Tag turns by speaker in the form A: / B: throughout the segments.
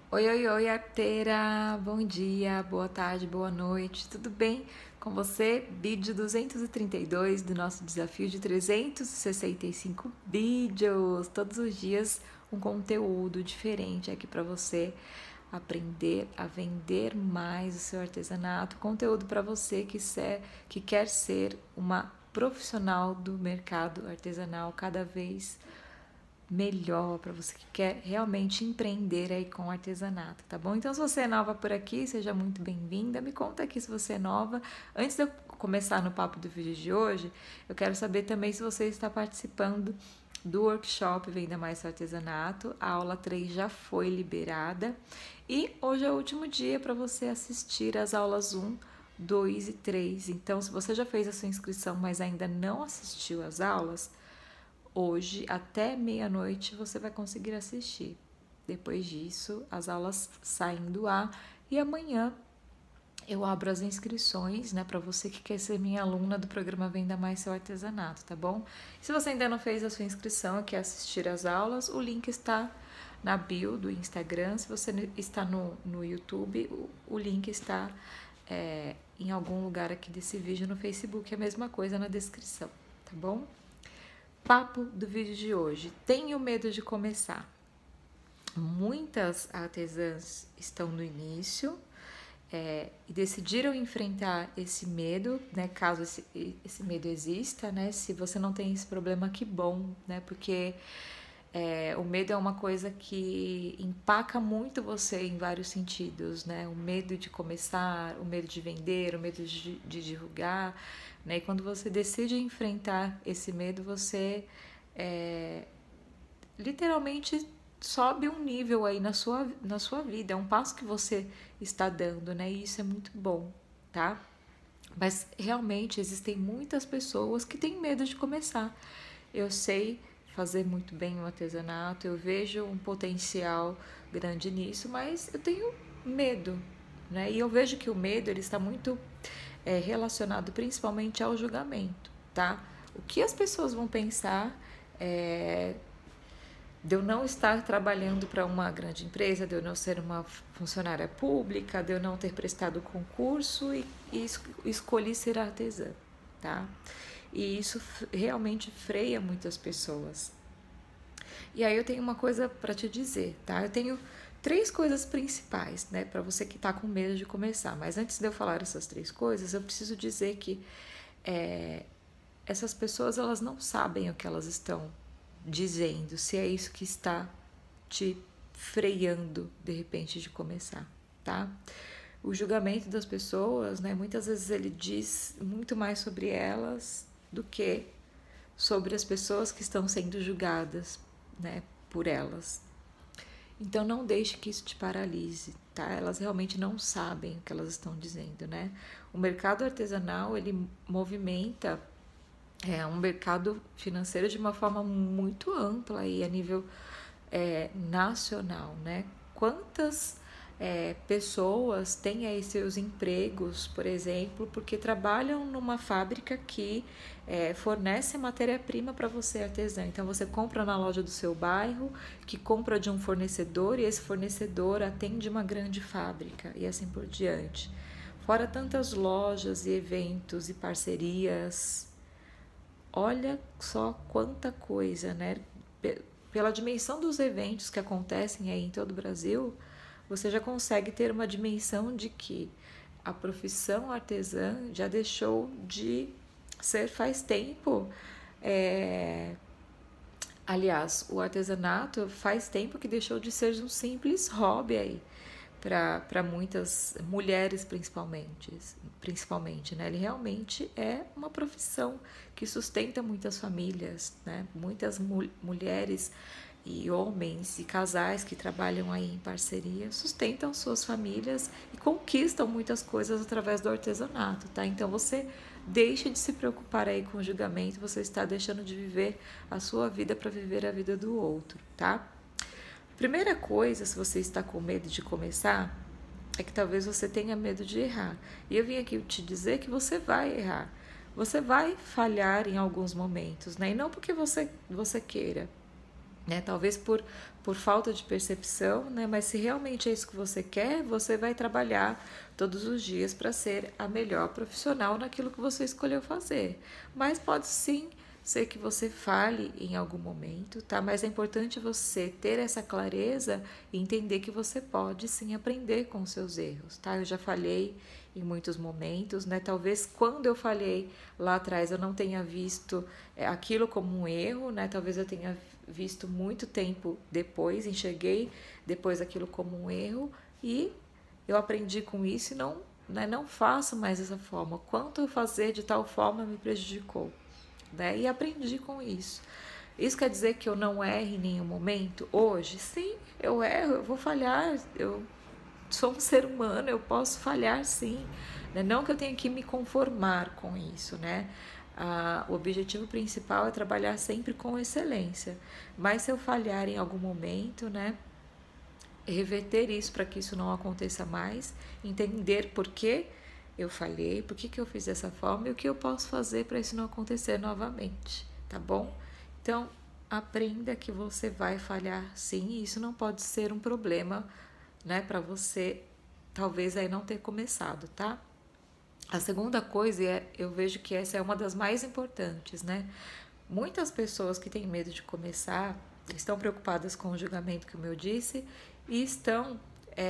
A: Oi, oi, oi, arteira! Bom dia, boa tarde, boa noite, tudo bem com você? Vídeo 232 do nosso desafio de 365 vídeos, todos os dias um conteúdo diferente aqui para você aprender a vender mais o seu artesanato, conteúdo para você que quer ser uma profissional do mercado artesanal cada vez melhor, para você que quer realmente empreender aí com artesanato, tá bom? Então, se você é nova por aqui, seja muito bem-vinda. Me conta aqui se você é nova. Antes de eu começar no papo do vídeo de hoje, eu quero saber também se você está participando do workshop Venda Mais Seu Artesanato. A aula 3 já foi liberada e hoje é o último dia para você assistir as aulas 1, 2 e 3. Então, se você já fez a sua inscrição, mas ainda não assistiu às aulas, hoje, até meia-noite, você vai conseguir assistir. Depois disso, as aulas saem do ar e amanhã eu abro as inscrições, né, para você que quer ser minha aluna do programa Venda Mais Seu Artesanato, tá bom? Se você ainda não fez a sua inscrição e quer assistir às aulas, o link está na bio do Instagram. Se você está no YouTube, o link está em algum lugar aqui desse vídeo. No Facebook, a mesma coisa na descrição, tá bom? Papo do vídeo de hoje. Tenho medo de começar. Muitas artesãs estão no início e decidiram enfrentar esse medo, né? Caso esse medo exista, né? Se você não tem esse problema, que bom, né? Porque o medo é uma coisa que empaca muito você em vários sentidos, né? O medo de começar, o medo de vender, o medo de divulgar, né? E quando você decide enfrentar esse medo, você literalmente sobe um nível aí na sua vida. É um passo que você está dando, né? E isso é muito bom, tá? Mas realmente existem muitas pessoas que têm medo de começar. Eu sei fazer muito bem o artesanato, eu vejo um potencial grande nisso, mas eu tenho medo, né? E eu vejo que o medo ele está muito relacionado principalmente ao julgamento, tá? O que as pessoas vão pensar de eu não estar trabalhando para uma grande empresa, de eu não ser uma funcionária pública, de eu não ter prestado concurso e escolhi ser artesã, tá? E isso realmente freia muitas pessoas. E aí eu tenho uma coisa para te dizer, tá? Eu tenho 3 coisas principais, né, para você que está com medo de começar. Mas antes de eu falar essas 3 coisas, eu preciso dizer que essas pessoas elas não sabem o que elas estão dizendo, se é isso que está te freando de repente de começar, tá? O julgamento das pessoas, né, muitas vezes ele diz muito mais sobre elas do que sobre as pessoas que estão sendo julgadas, né, por elas. Então não deixe que isso te paralise, tá? Elas realmente não sabem o que elas estão dizendo, né? O mercado artesanal, ele movimenta um mercado financeiro de uma forma muito ampla e a nível nacional, né? Quantas pessoas têm aí seus empregos, por exemplo, porque trabalham numa fábrica que fornece matéria-prima para você, artesã. Então você compra na loja do seu bairro, que compra de um fornecedor e esse fornecedor atende uma grande fábrica e assim por diante. Fora tantas lojas e eventos e parcerias. Olha só quanta coisa, né? Pela dimensão dos eventos que acontecem aí em todo o Brasil, você já consegue ter uma dimensão de que a profissão artesã já deixou de ser faz tempo. Aliás, o artesanato faz tempo que deixou de ser um simples hobby aí para muitas mulheres principalmente, né? Ele realmente é uma profissão que sustenta muitas famílias, né? Muitas mulheres e homens e casais que trabalham aí em parceria sustentam suas famílias e conquistam muitas coisas através do artesanato, tá? Então você deixe de se preocupar aí com o julgamento, você está deixando de viver a sua vida para viver a vida do outro, tá? Primeira coisa, se você está com medo de começar, é que talvez você tenha medo de errar. E eu vim aqui te dizer que você vai errar. Você vai falhar em alguns momentos, né? E não porque você queira, né? Talvez por falta de percepção, né? Mas se realmente é isso que você quer, você vai trabalhar todos os dias para ser a melhor profissional naquilo que você escolheu fazer. Mas pode sim ser que você fale em algum momento, tá? Mas é importante você ter essa clareza e entender que você pode sim aprender com os seus erros, tá? Eu já falhei em muitos momentos, né? Talvez quando eu falhei lá atrás eu não tenha visto aquilo como um erro, né? Talvez eu tenha visto muito tempo depois, enxerguei depois aquilo como um erro e eu aprendi com isso e não, né, não faço mais dessa forma. Quanto eu fazer de tal forma me prejudicou, né? E aprendi com isso. Isso quer dizer que eu não erro em nenhum momento? Hoje, sim, eu erro, eu vou falhar, eu sou um ser humano, eu posso falhar sim, né? Não que eu tenha que me conformar com isso, né? O objetivo principal é trabalhar sempre com excelência, mas se eu falhar em algum momento, né? Reverter isso para que isso não aconteça mais, entender por que eu falhei, por que eu fiz dessa forma e o que eu posso fazer para isso não acontecer novamente, tá bom? Então, aprenda que você vai falhar sim, e isso não pode ser um problema, né, para você talvez aí não ter começado, tá? A segunda coisa, eu vejo que essa é uma das mais importantes, né? Muitas pessoas que têm medo de começar estão preocupadas com o julgamento, como eu disse, e estão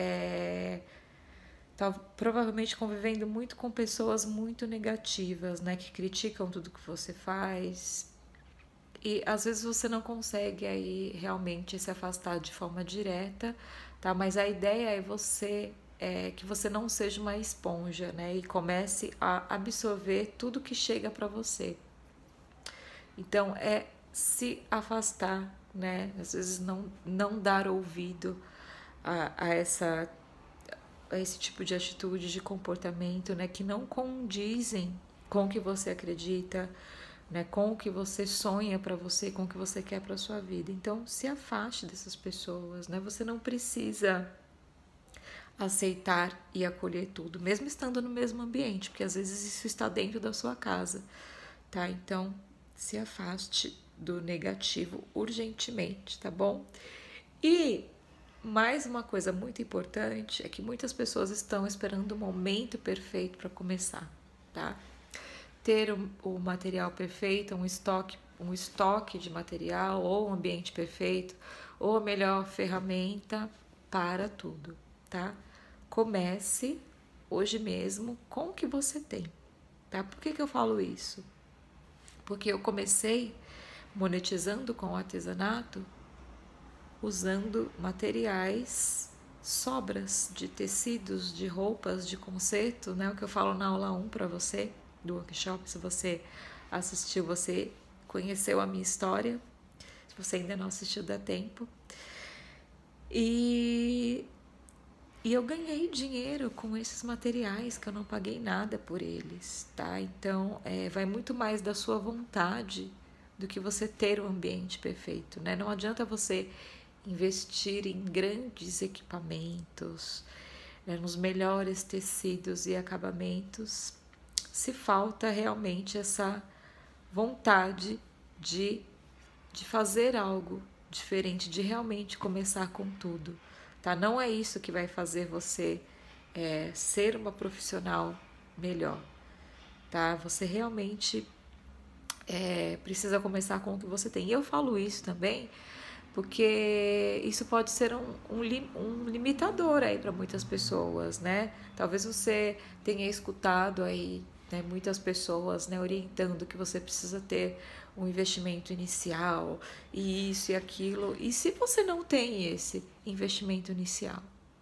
A: provavelmente convivendo muito com pessoas muito negativas, né? Que criticam tudo que você faz. E às vezes você não consegue aí realmente se afastar de forma direta, tá? Mas a ideia é que você não seja uma esponja, né? E comece a absorver tudo que chega para você. Então é se afastar, né? Às vezes não dar ouvido a esse tipo de atitude, de comportamento, né? Que não condizem com o que você acredita, né, com o que você sonha para você, com o que você quer para sua vida. Então, se afaste dessas pessoas, né? Você não precisa aceitar e acolher tudo, mesmo estando no mesmo ambiente, porque às vezes isso está dentro da sua casa, tá? Então, se afaste do negativo urgentemente, tá bom? E mais uma coisa muito importante é que muitas pessoas estão esperando o momento perfeito para começar, tá? Ter o material perfeito, um estoque de material, ou um ambiente perfeito, ou a melhor ferramenta para tudo, tá? Comece hoje mesmo com o que você tem, tá? Por que eu falo isso? Porque eu comecei monetizando com o artesanato usando materiais, sobras de tecidos, de roupas, de concerto, né? O que eu falo na aula 1 para você, do workshop. Se você assistiu, você conheceu a minha história. Se você ainda não assistiu, dá tempo. E eu ganhei dinheiro com esses materiais, que eu não paguei nada por eles, tá? Então, vai muito mais da sua vontade do que você ter o ambiente perfeito, né? Não adianta você investir em grandes equipamentos, né, nos melhores tecidos e acabamentos, se falta realmente essa vontade de fazer algo diferente, de realmente começar com tudo, tá? Não é isso que vai fazer você ser uma profissional melhor, tá? Você realmente precisa começar com o que você tem. E eu falo isso também porque isso pode ser um limitador aí para muitas pessoas, né? Talvez você tenha escutado aí, né, muitas pessoas, né, orientando que você precisa ter um investimento inicial e isso e aquilo. E se você não tem esse investimento inicial,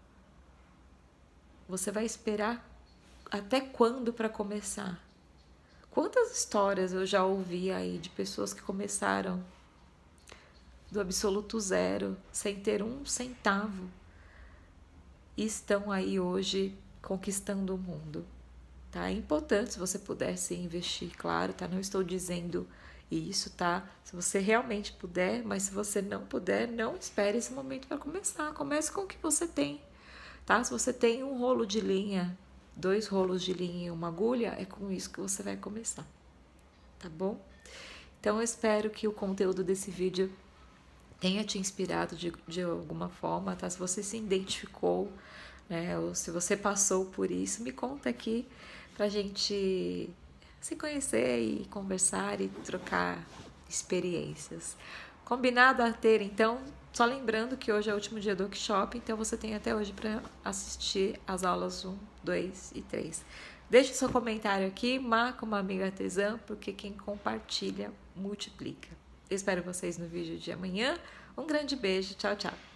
A: você vai esperar até quando para começar? Quantas histórias eu já ouvi aí de pessoas que começaram do absoluto zero, sem ter um centavo, e estão aí hoje conquistando o mundo, tá? É importante se você pudesse investir, claro, tá? Não estou dizendo isso, tá? Se você realmente puder, mas se você não puder, não espere esse momento para começar. Comece com o que você tem, tá? Se você tem um rolo de linha, 2 rolos de linha e uma agulha, é com isso que você vai começar, tá bom? Então eu espero que o conteúdo desse vídeo tenha te inspirado de alguma forma, tá? Se você se identificou, né? Ou se você passou por isso, me conta aqui pra gente se conhecer e conversar e trocar experiências. Combinado a ter, então, só lembrando que hoje é o último dia do workshop, então você tem até hoje para assistir as aulas 1, 2 e 3. Deixe seu comentário aqui, marca uma amiga artesã, porque quem compartilha multiplica. Eu espero vocês no vídeo de amanhã. Um grande beijo, tchau, tchau!